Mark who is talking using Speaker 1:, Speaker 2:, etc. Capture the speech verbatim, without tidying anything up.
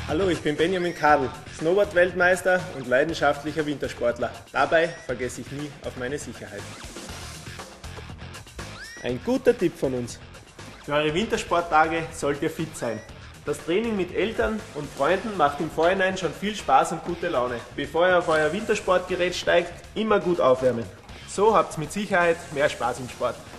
Speaker 1: Hallo, ich bin Benjamin Kadl, Snowboard-Weltmeister und leidenschaftlicher Wintersportler. Dabei vergesse ich nie auf meine Sicherheit. Ein guter Tipp von uns. Für eure Wintersporttage sollt ihr fit sein. Das Training mit Eltern und Freunden macht im Vorhinein schon viel Spaß und gute Laune. Bevor ihr auf euer Wintersportgerät steigt, immer gut aufwärmen. So habt ihr mit Sicherheit mehr Spaß im Sport.